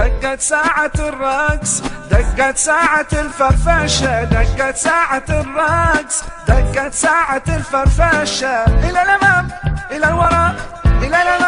دقت ساعة الرقص، دقت ساعة الفرفشة، دقت ساعة الرقص، دقت ساعة الفرفشة. إلى الأمام إلى الوراء إلى الأمام